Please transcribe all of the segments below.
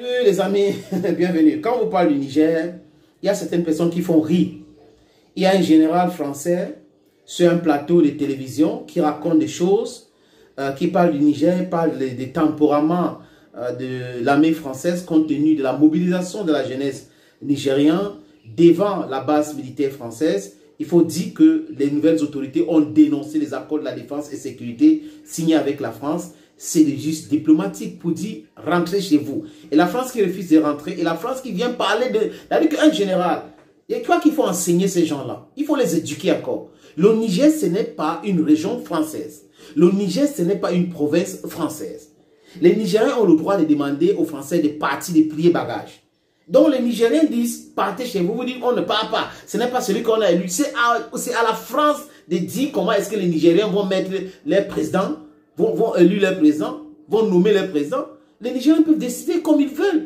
Salut les amis, bienvenue. Quand on parle du Niger, il y a certaines personnes qui font rire. Il y a un général français sur un plateau de télévision qui raconte des choses, qui parle du Niger, parle des temperaments de l'armée française compte tenu de la mobilisation de la jeunesse nigérienne devant la base militaire française. Il faut dire que les nouvelles autorités ont dénoncé les accords de la défense et sécurité signés avec la France. C'est juste diplomatique pour dire rentrez chez vous. Et la France qui refuse de rentrer, et la France qui vient parler de... C'est-à-dire qu'un général, il y a quoi qu'il faut enseigner ces gens-là. Il faut les éduquer encore. Le Niger, ce n'est pas une région française. Le Niger, ce n'est pas une province française. Les Nigériens ont le droit de demander aux Français de partir, de plier bagages. Donc les Nigériens disent, partez chez vous, vous dites, on ne part pas. Ce n'est pas celui qu'on a élu. C'est à la France de dire comment est-ce que les Nigériens vont mettre leur président, vont élire leur président, vont nommer leur président. Les Nigériens peuvent décider comme ils veulent.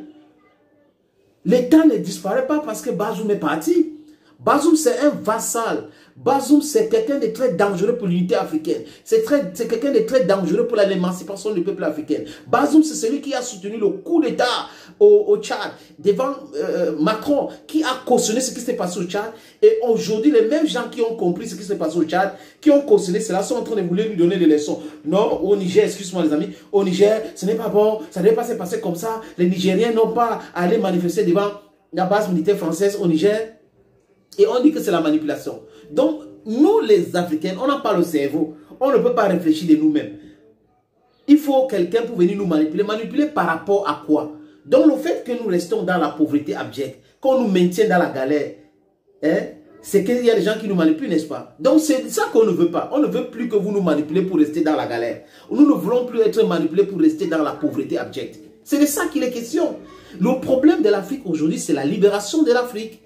L'État ne disparaît pas parce que Bazoum est parti. Bazoum, c'est un vassal. Bazoum, c'est quelqu'un de très dangereux pour l'unité africaine. C'est quelqu'un de très dangereux pour l'émancipation du peuple africain. Bazoum, c'est celui qui a soutenu le coup d'État au Tchad devant Macron, qui a cautionné ce qui s'est passé au Tchad. Et aujourd'hui, les mêmes gens qui ont compris ce qui s'est passé au Tchad, qui ont cautionné cela, sont en train de vouloir lui donner des leçons. Non, au Niger, excuse-moi les amis, au Niger, ce n'est pas bon, ça ne devait pas se passer comme ça. Les Nigériens n'ont pas à aller manifester devant la base militaire française au Niger. Et on dit que c'est la manipulation. Donc, nous les Africains, on n'a pas le cerveau. On ne peut pas réfléchir de nous-mêmes. Il faut quelqu'un pour venir nous manipuler. Manipuler par rapport à quoi? Donc, le fait que nous restons dans la pauvreté abjecte, qu'on nous maintient dans la galère, hein, c'est qu'il y a des gens qui nous manipulent, n'est-ce pas? Donc, c'est ça qu'on ne veut pas. On ne veut plus que vous nous manipulez pour rester dans la galère. Nous ne voulons plus être manipulés pour rester dans la pauvreté abjecte. C'est de ça qu'il est question. Le problème de l'Afrique aujourd'hui, c'est la libération de l'Afrique.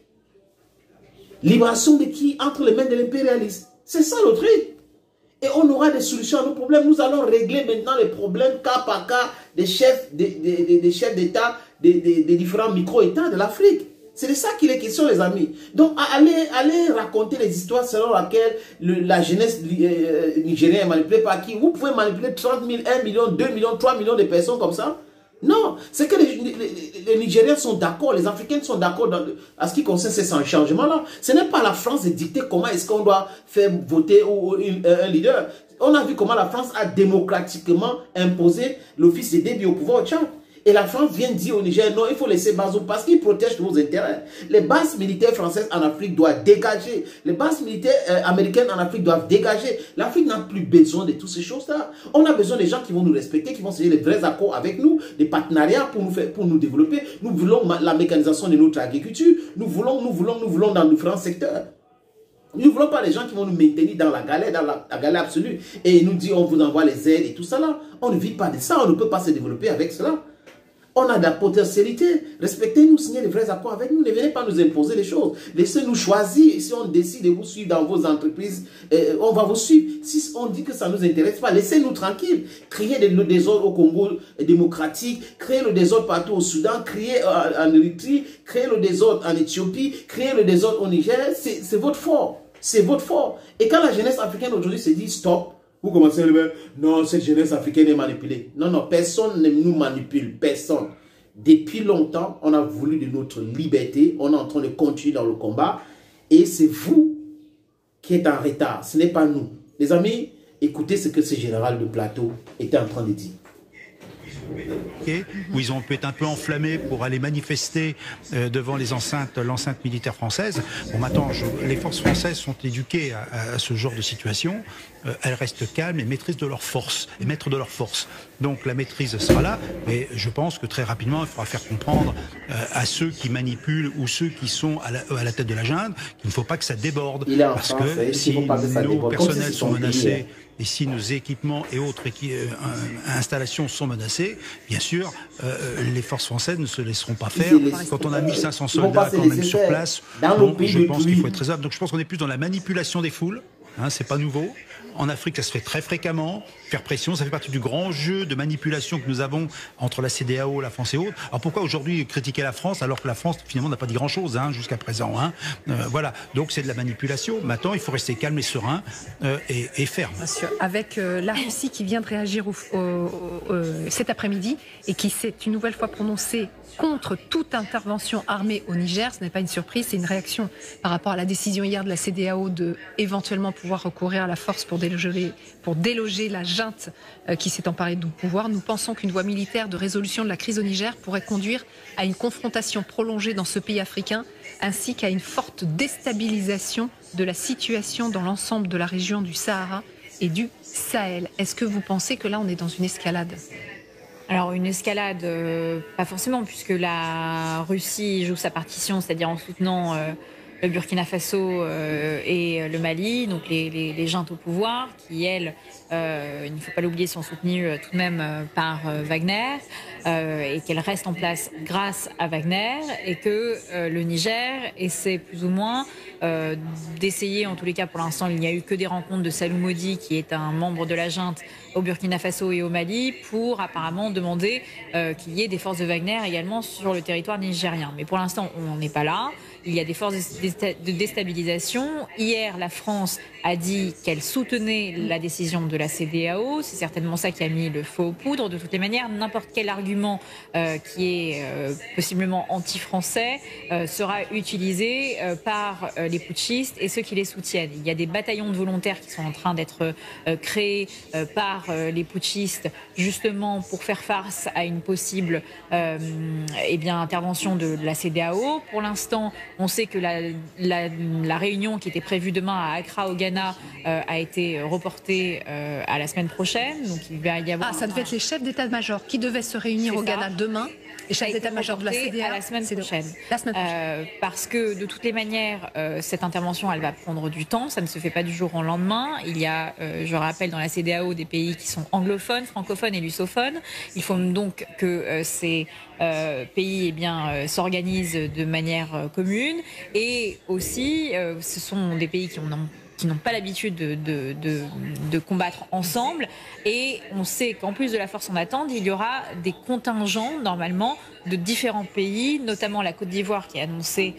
Libération de qui? Entre les mains de l'impérialisme. C'est ça le truc. Et on aura des solutions à nos problèmes. Nous allons régler maintenant les problèmes cas par cas des chefs d'État des différents micro-États de l'Afrique. C'est de ça qu'il est question, les amis. Donc, allez raconter les histoires selon lesquelles la jeunesse nigérienne est manipulée par qui? Vous pouvez manipuler 30 000, 1 million, 2 millions, 3 millions de personnes comme ça? Non, c'est que les Nigériens sont d'accord, les Africains sont d'accord à ce qui concerne ces changements-là. Ce n'est pas la France de dicter comment est-ce qu'on doit faire voter un leader. On a vu comment la France a démocratiquement imposé l'office de Déby au pouvoir au Tchad. Et la France vient dire au Niger, non, il faut laisser Bazoum parce qu'il protège vos intérêts. Les bases militaires françaises en Afrique doivent dégager. Les bases militaires américaines en Afrique doivent dégager. L'Afrique n'a plus besoin de toutes ces choses-là. On a besoin des gens qui vont nous respecter, qui vont signer les vrais accords avec nous, des partenariats pour nous développer. Nous voulons la mécanisation de notre agriculture. Nous voulons dans différents secteurs. Nous ne voulons pas les gens qui vont nous maintenir dans la galère absolue. Et ils nous disent, on vous envoie les aides et tout ça là. On ne vit pas de ça, on ne peut pas se développer avec cela. On a de la potentialité. Respectez-nous, signez les vrais accords avec nous. Ne venez pas nous imposer les choses. Laissez-nous choisir. Si on décide de vous suivre dans vos entreprises, on va vous suivre. Si on dit que ça ne nous intéresse pas, laissez-nous tranquilles. Créez le désordre au Congo démocratique, créez le désordre partout au Soudan, créez en Érythrée, créez le désordre en Éthiopie, créez le désordre au Niger. C'est votre fort. C'est votre fort. Et quand la jeunesse africaine aujourd'hui se dit stop, vous commencez à dire, non, cette jeunesse africaine est manipulée. Non, non, personne ne nous manipule, personne. Depuis longtemps, on a voulu de notre liberté, on est en train de continuer dans le combat. Et c'est vous qui êtes en retard, ce n'est pas nous. Les amis, écoutez ce que ce général de plateau était en train de dire. Où ils ont pu être un peu enflammés pour aller manifester devant l'enceinte militaire française. Bon, maintenant, les forces françaises sont éduquées à ce genre de situation. Elles restent calmes et maîtrisent de leur force, et maîtres de leur force. Donc la maîtrise sera là, mais je pense que très rapidement, il faudra faire comprendre à ceux qui manipulent ou ceux qui sont à la tête de la junte qu'il ne faut pas que ça déborde. Parce que si nos personnels sont menacés, et si nos équipements et autres installations sont menacées, bien sûr, les forces françaises ne se laisseront pas faire. Quand on a 1500 soldats quand même sur place, bon, je pense qu'il faut être raisonnable. Donc je pense qu'on est plus dans la manipulation des foules hein, c'est pas nouveau. En Afrique, ça se fait très fréquemment. Faire pression, ça fait partie du grand jeu de manipulation que nous avons entre la CEDEAO, la France et autres. Alors pourquoi aujourd'hui critiquer la France alors que la France finalement n'a pas dit grand-chose hein, jusqu'à présent hein. Voilà, donc c'est de la manipulation. Maintenant, il faut rester calme et serein et ferme. Bien sûr. Avec la Russie qui vient de réagir cet après-midi et qui s'est une nouvelle fois prononcée contre toute intervention armée au Niger, ce n'est pas une surprise, c'est une réaction par rapport à la décision hier de la CEDEAO de éventuellement pouvoir recourir à la force pour déloger la junte qui s'est emparée du pouvoir. Nous pensons qu'une voie militaire de résolution de la crise au Niger pourrait conduire à une confrontation prolongée dans ce pays africain, ainsi qu'à une forte déstabilisation de la situation dans l'ensemble de la région du Sahara et du Sahel. Est-ce que vous pensez que là, on est dans une escalade ? Alors une escalade, pas forcément, puisque la Russie joue sa partition, c'est-à-dire en soutenant le Burkina Faso et le Mali, donc les juntes au pouvoir, qui elles, il ne faut pas l'oublier, sont soutenues tout de même par Wagner, et qu'elles restent en place grâce à Wagner, et que le Niger essaie plus ou moins d'essayer, en tous les cas pour l'instant, il n'y a eu que des rencontres de Salou Modi, qui est un membre de la junte au Burkina Faso et au Mali, pour apparemment demander qu'il y ait des forces de Wagner également sur le territoire nigérien. Mais pour l'instant, on n'en est pas là. Il y a des forces de déstabilisation. Hier, la France a dit qu'elle soutenait la décision de la CEDEAO. C'est certainement ça qui a mis le feu aux poudres. De toutes les manières, n'importe quel argument qui est possiblement anti-français sera utilisé par les putschistes et ceux qui les soutiennent. Il y a des bataillons de volontaires qui sont en train d'être créés par les putschistes, justement pour faire face à une possible intervention de la CEDEAO. Pour l'instant, on sait que la réunion qui était prévue demain à Accra, au Ghana, a été reportée à la semaine prochaine. Donc il va y avoir. Ça devait être les chefs d'état-major qui devaient se réunir au Ghana demain. Les chefs d'état-major de la CEDEAO à la semaine prochaine. Parce que de toutes les manières, cette intervention, elle va prendre du temps. Ça ne se fait pas du jour au lendemain. Il y a, je rappelle, dans la CEDEAO des pays qui sont anglophones, francophones et lusophones. Il faut donc que ces pays s'organisent de manière commune. Et aussi, ce sont des pays qui n'ont pas l'habitude de combattre ensemble. Et on sait qu'en plus de la force en attente, il y aura des contingents, normalement, de différents pays, notamment la Côte d'Ivoire qui a annoncé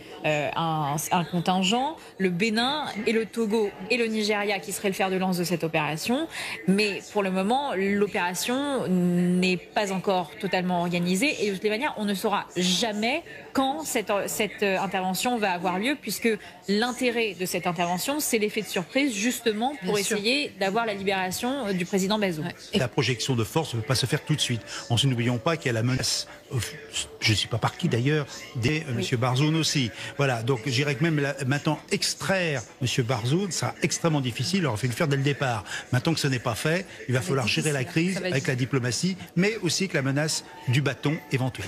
un contingent, le Bénin et le Togo et le Nigeria qui seraient le fer de lance de cette opération. Mais pour le moment, l'opération n'est pas encore totalement organisée. Et de toutes les manières, on ne saura jamais quand cette intervention va avoir lieu, puisque l'intérêt de cette intervention, c'est l'effet de surprise, justement, pour essayer d'avoir la libération du président Bazoum. Ouais. La projection de force ne peut pas se faire tout de suite. Ensuite, n'oublions pas qu'il y a la menace, je ne sais pas par qui d'ailleurs, des M. Bazoum aussi. Voilà, donc je dirais que même maintenant, extraire M. Bazoum sera extrêmement difficile. Il aurait fallu le faire dès le départ. Maintenant que ce n'est pas fait, il va falloir gérer la crise avec la diplomatie, mais aussi avec la menace du bâton éventuel.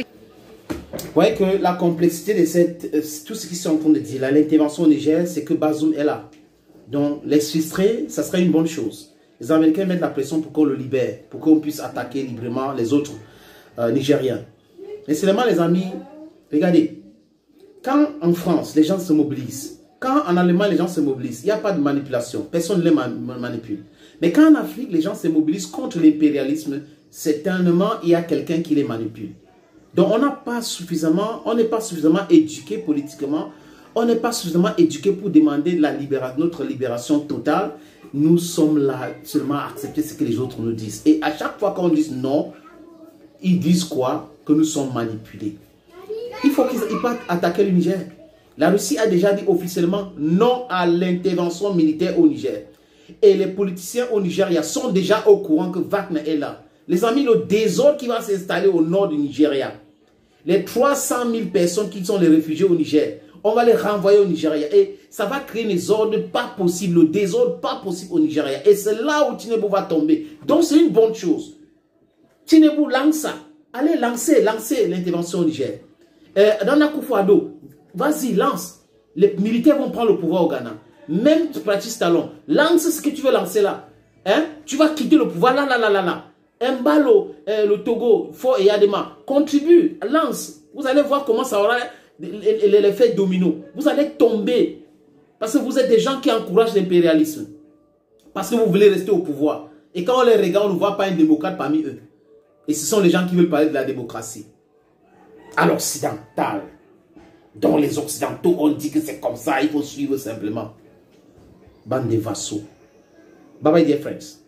Vous voyez que la complexité de tout ce qu'ils sont en train de dire, l'intervention au Niger, c'est que Bazoum est là. Donc, l'exfiltrer, ça serait une bonne chose. Les Américains mettent la pression pour qu'on le libère, pour qu'on puisse attaquer librement les autres Nigériens. Mais seulement, les amis, regardez, quand en France, les gens se mobilisent, quand en Allemagne, les gens se mobilisent, il n'y a pas de manipulation, personne ne les manipule. Mais quand en Afrique, les gens se mobilisent contre l'impérialisme, certainement, il y a quelqu'un qui les manipule. Donc, on n'est pas suffisamment éduqué politiquement, on n'est pas suffisamment éduqué pour demander notre libération totale. Nous sommes là seulement à accepter ce que les autres nous disent. Et à chaque fois qu'on dit non, ils disent quoi? Que nous sommes manipulés. Il faut qu'ils partent attaquer le Niger. La Russie a déjà dit officiellement non à l'intervention militaire au Niger. Et les politiciens au Nigeria sont déjà au courant que Wagner est là. Les amis, le désordre qui va s'installer au nord du Nigeria, les 300 000 personnes qui sont les réfugiés au Niger, on va les renvoyer au Nigeria. Et ça va créer des ordres pas possibles, le désordre pas possible au Nigeria. Et c'est là où Tinubu va tomber. Donc c'est une bonne chose. Tinubu lance ça. Allez, lancez l'intervention au Niger. Dans la Akufo-Addo, vas-y, lance. Les militaires vont prendre le pouvoir au Ghana. Même Patrice Talon, lance ce que tu veux lancer là. Hein? Tu vas quitter le pouvoir là. Mbalo, le Togo, Fort et Yadema, contribue, lance. Vous allez voir comment ça aura l'effet domino. Vous allez tomber. Parce que vous êtes des gens qui encouragent l'impérialisme. Parce que vous voulez rester au pouvoir. Et quand on les regarde, on ne voit pas un démocrate parmi eux. Et ce sont les gens qui veulent parler de la démocratie. À l'occidental, dans les occidentaux, on dit que c'est comme ça, il faut suivre simplement. Bande de vassaux. Bye bye, dear friends.